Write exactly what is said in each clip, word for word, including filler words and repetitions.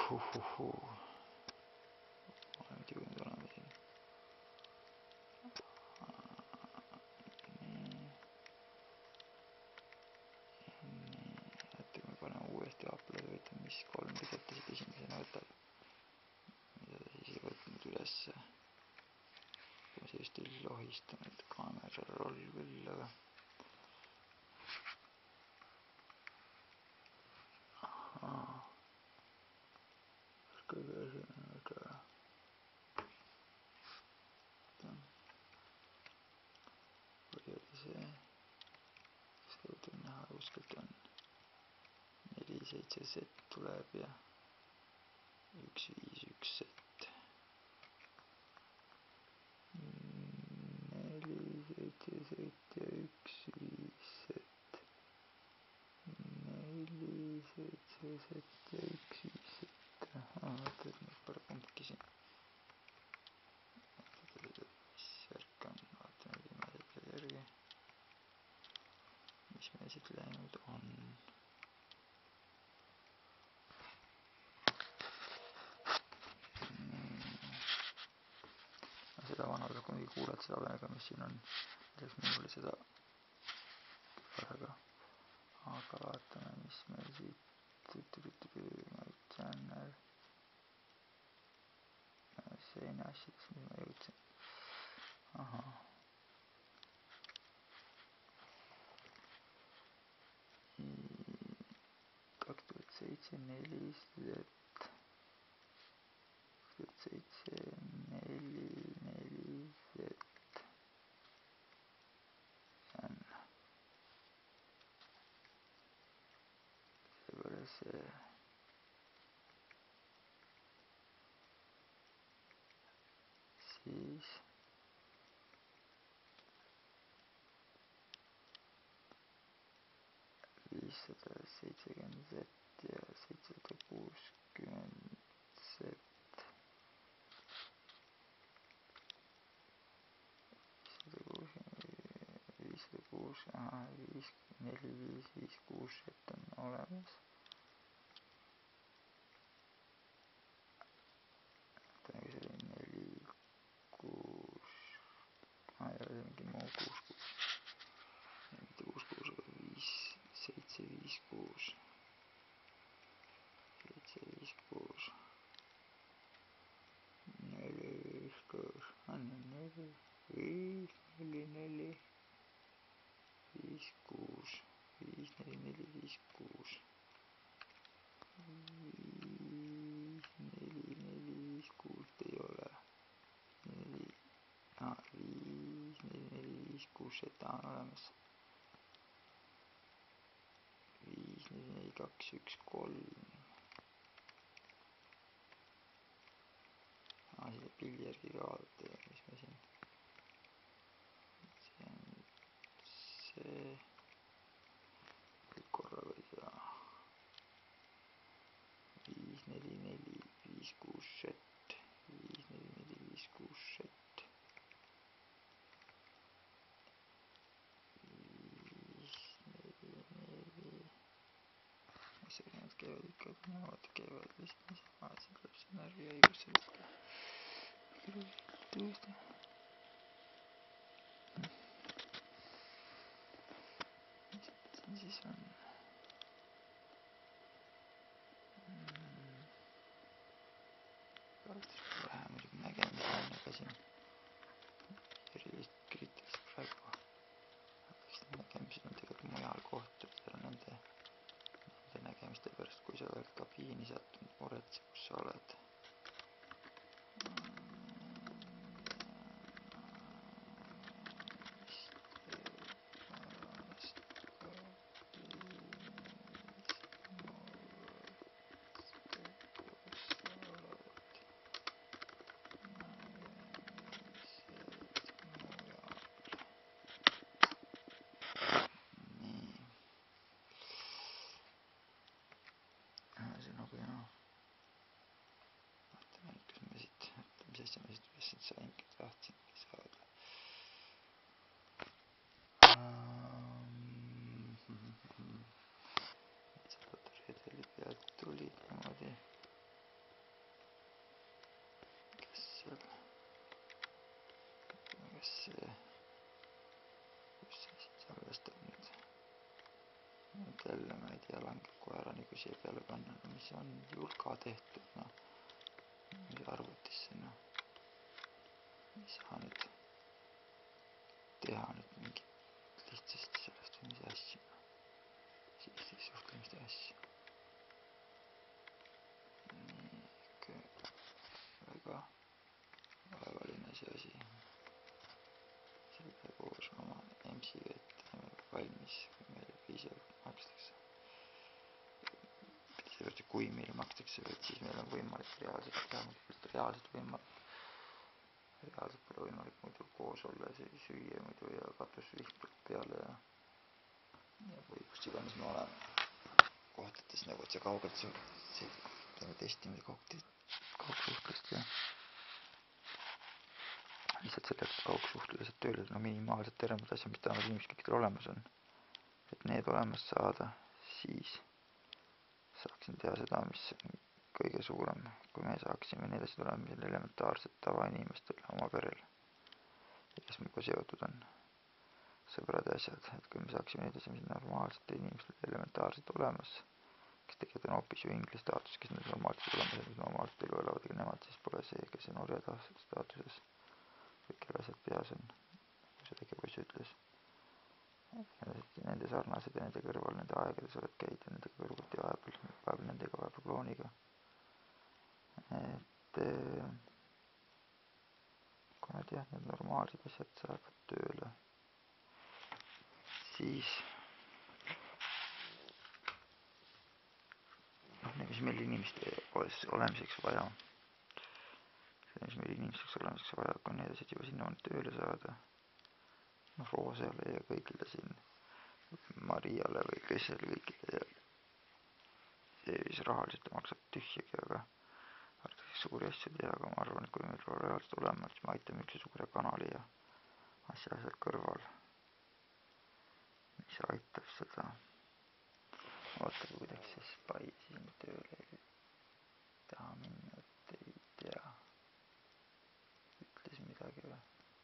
Uhuhuhu. Oleme tigunud olema siin. Nii. Nii. Ätti kui me paneme uuesti upload võtame, mis kolm pisetasid esimesena võtab. Mida ta siis ei võtnud ülesse. Kui see just ei lohistanud kaamera roll küll, aga ahaa. Kõige esimene töö. Või oli see, kas tõutud näha kuskilt on neli seitse set tuleb ja üks viis üks set. neli seitse set ja üks viis set. neli seitse set ja üks viis set. Ahaa, vaata, et nüüd pole kumbki siin. Mis värk on, vaatame viimased veel järgi. Mis meil siit läinud on. Seda vana tuleb kunagi kuulad seda aega, mis siin on. Lisaks minul oli seda korraga. Aga vaatame, mis meil siit. My channel. Seine asjadest, mis ma jõudsin. Ahaa. kaks tuhat seitse neli set. kaks tuhat seitse neli neli set. See on. Seepärast see. Siis. viissada seitsekümmend set ja seitsesada kuuskümmend set. viissada kuus, aha, neli viis viis kuus set on olemas. Vaatame, kui see oli neli kuus. Ah, ja see mingi muu kuus kuus. Mitte kuus kuus, aga viis seitse viis kuus. seitse viis kuus. neli viis kuus. On neli viis neli neli viis kuus. viis neli neli viis kuus. viis neli neli viis kuus ei ole. neli ah, viis neli neli viis kuus seta on olemas. viis neli neli kaks üks kolm. Ah, siia pilli järgi ka vaadata, mis me siin. See on see. Kõik korraga ei saa. viis neli neli viis kuus set. viis neli neli viis kuus set. viis neli neli. See need käivad ikka, vaata käivad vist niisama, et see tuleb see närvi õigusse võtta. Tõesti. Mis siin siis on? Kaartus vähe muidugi nägemise on, aga siin erilist kriitilist praegu. Eks need nägemised on tegelikult mujal kohtud, nende, nende nägemiste pärast, kui sa oled kabiini sattunud, muretse, kus sa oled. See on nagu jah. Vaatame nüüd, kas me siit, mis asja me siit üles saingi, tahtsingi saada. Seda redeli pealt tuli niimoodi. et jälle ma ei tea, langeb koera nagu siia peale panna, no mis on julga tehtud, noh, mis arvutisse, noh, ei saa nüüd teha nüüd mingit lihtsasti sellest või mis asja, noh, selliste suhtlemiste asja. Nii, ikka väga vaevaline see asi. Selle koos oma emsiga, et valmis, kui meile piisavalt makstakse. Piisavalt, kui meile makstakse, et siis meil on võimalik reaalselt teha, reaalselt võimalik. Reaalselt pole võimalik muidu koos olla ja süüa muidu ja katusvihkud peale ja, ja või kus iganes me oleme kohtades nagu, et see kaugelt see testimine kaugsuhtlust ja lihtsalt selleks, et kaugsuhtlused tööle, no minimaalselt tervemad asjad, mis tähendab inimesed kõikidel olemas on, et need olemas saada, siis saaksin teha seda, mis on kõige suurem, kui me saaksime need asjad olema, mis on elementaarset tavainimestel oma perel, kes minuga seotud on, sõbrad ja asjad, et kui me saaksime need asjad, mis on normaalsete inimestel elementaarselt olemas, kes tegelikult on hoopis ju ingli staatus, kes need normaalselt olemas, mis normaalselt elu elavad, aga nemad siis pole see, kes on orja staatuses, kõik kelle asjad peas on, kui see väike poiss ütles. Nende sarnased ja nende kõrval, nende aegades oled käid ja nende kõrvuti vahepeal, vahepeal nendega vahepeal klooniga. Et kui nad jah, need normaalsed asjad saavad tööle, siis noh, mis meil inimeste olemiseks vaja, see mis meil inimeseks olemiseks vaja, kui need asjad juba sinna on tööle saada, noh, Roosele ja kõigile siin, Mariale või Kressele kõikide ja see, mis rahaliselt maksab tühjagi, aga arvatakse suuri asju teha, aga ma arvan, et kui meil reaalselt olema, siis me aitame üks suure kanali ja asja asjad kõrval, mis aitab seda. Vaata, kuidagi see spai siin tööle ei taha minna, et ei tea, ütles midagi või.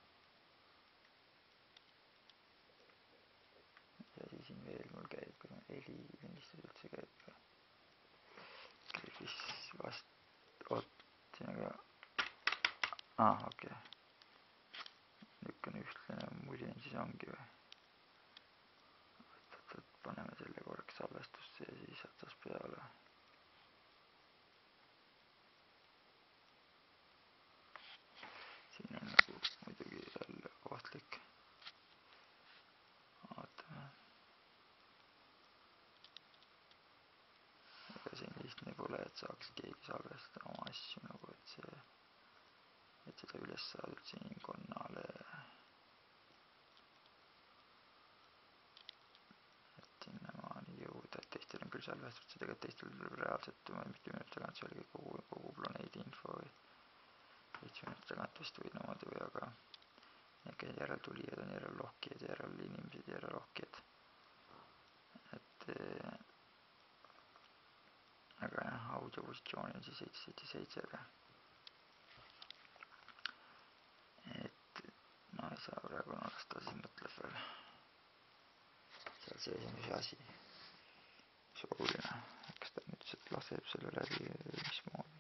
Mis asi siin veel mul käib, kui ma heli lindistus üldse käib või. Siis vast, oot, siin aga, ah, okei okay. Niisugune ühtlane muljen siis ongi või. Oot, oot, oot, paneme selle korraks salvestusse ja siis otsas peale. Siin on nagu muidugi jälle ohtlik. Vaatame. Ega siin lihtne pole, et saaks keegi salvestada oma asju nagu, et see, et seda üles saada üldse inimkonnale. Et sinnamaani jõuda, et teistel on küll salvestatud, see tegelikult teistel tuleb reaalselt, ma ei mitte minuti tagant, see oli kogu, kogu planeedi info või seitse minuti tagant vist või niimoodi või, aga need järeltulijad on järellohkijad, järelinimesed, järellohkijad. Et aga jah, audiopositsiooni on siis seitse seitse seitse, aga et no ei saa praegu nalasta, siis mõtleb veel seal see esimese asi, mis oluline, kas ta nüüd sealt laseb selle läbi mismoodi.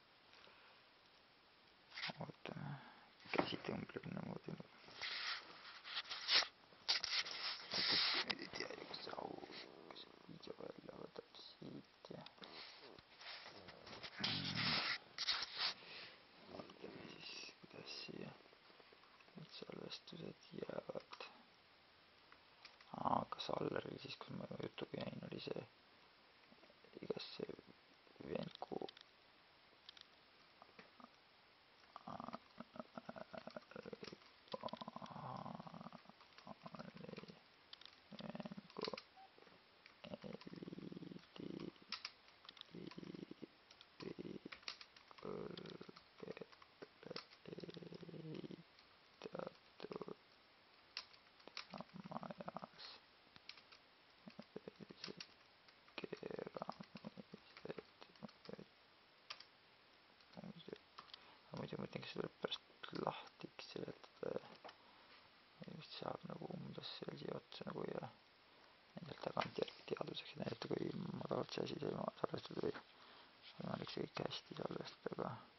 Ootame, käsi tõmbleb niimoodi. Ei tea ju, kas see au, kas see video välja võtab siit ja vaatame siis, kuidas siia need salvestused jäävad. Aa, kas Alleril siis, kus ma jutuga jäin, oli see igas see Venku muidu mõtlen, kas tuleb pärast lahtiks seletada ja just saab nagu umbes seal siia otsa nagu ja nendelt tagant järgi teada protsessid ei salvestatud või võimalik see kõik hästi salvestada, aga